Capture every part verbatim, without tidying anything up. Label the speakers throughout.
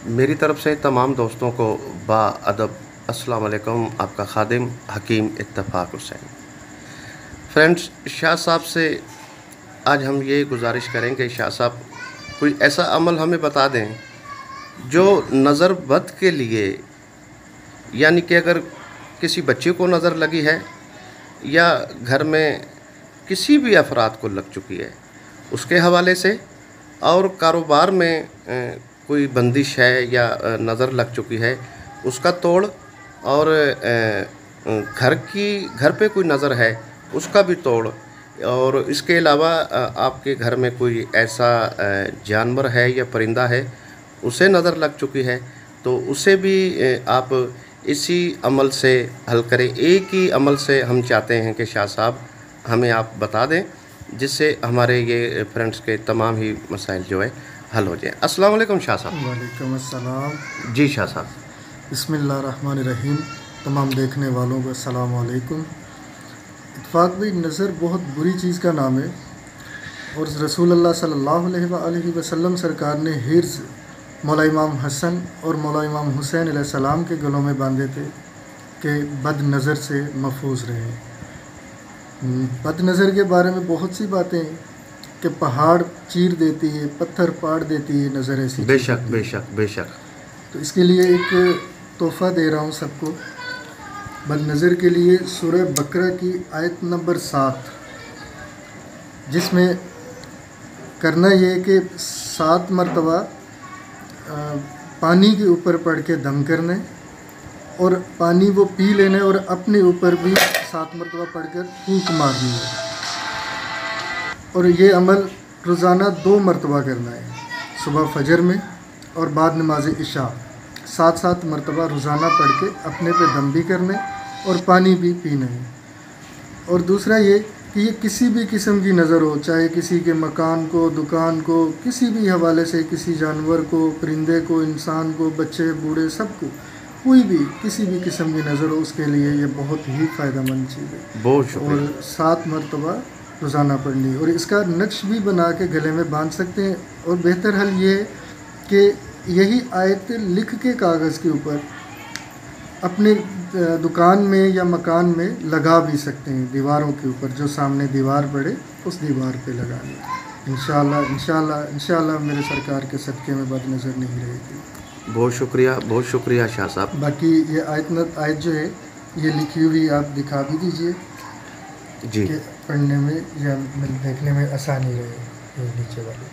Speaker 1: मेरी तरफ से तमाम दोस्तों को बाअदब अस्सलाम वालेकुम। आपका खादिम हकीम इत्तफाक हुसैन। फ्रेंड्स, शाह साहब से आज हम ये गुजारिश करेंगे, शाह साहब कोई ऐसा अमल हमें बता दें जो नज़र बद के लिए, यानी कि अगर किसी बच्चे को नज़र लगी है या घर में किसी भी अफराद को लग चुकी है उसके हवाले से, और कारोबार में कोई बंदिश है या नज़र लग चुकी है उसका तोड़, और घर की घर पे कोई नज़र है उसका भी तोड़, और इसके अलावा आपके घर में कोई ऐसा जानवर है या परिंदा है उसे नज़र लग चुकी है तो उसे भी आप इसी अमल से हल करें। एक ही अमल से हम चाहते हैं कि शाह साहब हमें आप बता दें जिससे हमारे ये फ्रेंड्स के तमाम ही मसाइल जो है हल हो जाए। अस्सलाम वालेकुम शाह साहब।
Speaker 2: वालेकुम अस्सलाम।
Speaker 1: जी शाह साहब।
Speaker 2: बिस्मिल्लाहिर्रहमानिर्रहीम। तमाम देखने वालों को अस्सलाम वालेकुम। इत्तफाक भी नज़र बहुत बुरी चीज़ का नाम है और रसूल अल्लाह सल्लल्लाहु अलैहि वसल्लम सरकार ने हिर्ज़ मौला इमाम हसन और मौला इमाम हुसैन अलैहिस्सलाम के गलों में बांधे थे कि बद नज़र से महफूज रहे। बद नज़र के बारे में बहुत सी बातें हैं कि पहाड़ चीर देती है, पत्थर पाड़ देती है नज़र ऐसी।
Speaker 1: बेशक बेशक बेशक।
Speaker 2: तो इसके लिए एक तोहफ़ा दे रहा हूँ सबको। बद नज़र के लिए सूरह बकरा की आयत नंबर सात, जिसमें करना ये है कि सात मरतबा पानी के ऊपर पढ़ के दम करने और पानी वो पी लेने और अपने ऊपर भी सात मरतबा पढ़कर फूंक मारनी है। और ये अमल रोज़ाना दो मरतबा करना है, सुबह फजर में और बाद नमाज इशा। सात सात मरतबा रोज़ाना पढ़ के अपने पे दम भी करने और पानी भी पीना है। और दूसरा ये कि ये किसी भी किस्म की नज़र हो, चाहे किसी के मकान को, दुकान को, किसी भी हवाले से, किसी जानवर को, परिंदे को, इंसान को, बच्चे बूढ़े सबको, कोई भी किसी भी किस्म की नज़र हो, उसके लिए ये बहुत ही फ़ायदेमंद चीज़ है।
Speaker 1: बहुत
Speaker 2: और सात मरतबा रोज़ाना पढ़नी है और इसका नक्श भी बना के गले में बांध सकते हैं। और बेहतर हल ये है कि यही आयत लिख के कागज़ के ऊपर अपने दुकान में या मकान में लगा भी सकते हैं, दीवारों के ऊपर, जो सामने दीवार पड़े उस दीवार पे लगानी। इंशाअल्लाह इंशाअल्लाह इंशाअल्लाह मेरे सरकार के सदक़े में बद नज़र नहीं रहेगी।
Speaker 1: बहुत शुक्रिया, बहुत शुक्रिया शाह साहब।
Speaker 2: बाकी ये आयत न आयत जो है ये लिखी हुई आप दिखा भी दीजिए
Speaker 1: जी,
Speaker 2: कि पढ़ने में या देखने में आसानी रहे। ये नीचे वाली।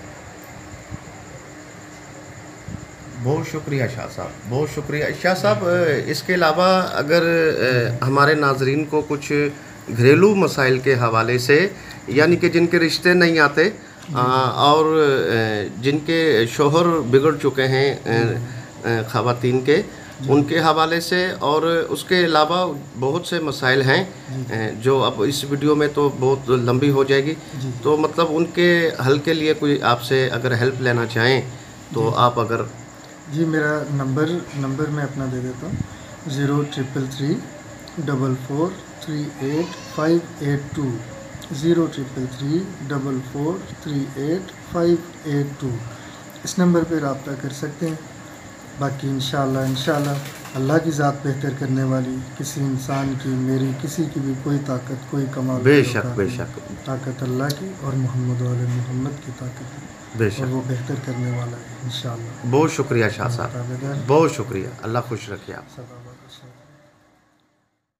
Speaker 1: बहुत शुक्रिया शाह साहब, बहुत शुक्रिया शाह साहब। इसके अलावा अगर हमारे नाजरीन को कुछ घरेलू मसाइल के हवाले से, यानी कि जिनके रिश्ते नहीं आते और जिनके शोहर बिगड़ चुके हैं ख़वातीन के, उनके हवाले से, और उसके अलावा बहुत से मसाइल हैं जो अब इस वीडियो में तो बहुत लंबी हो जाएगी, तो मतलब उनके हल के लिए कोई आपसे अगर हेल्प लेना चाहें तो आप अगर।
Speaker 2: जी, मेरा नंबर नंबर मैं अपना दे देता हूँ, zero triple three double four three eight five eight two, zero triple three double four three eight five eight two. इस नंबर पर रब्ता कर सकते हैं। बाकी इंशाअल्लाह इंशाअल्लाह अल्लाह की ज़ात बेहतर करने वाली, किसी इंसान की, मेरी, किसी की भी कोई ताकत, कोई कमाल,
Speaker 1: बेशक बेशक,
Speaker 2: ताकत अल्लाह की और मोहम्मद वाले मोहम्मद की ताकत है,
Speaker 1: बेशक,
Speaker 2: और वो बेहतर करने वाला है इंशाअल्लाह।
Speaker 1: बहुत शुक्रिया शाह साहब, बहुत शुक्रिया। अल्लाह खुश रखिए आप।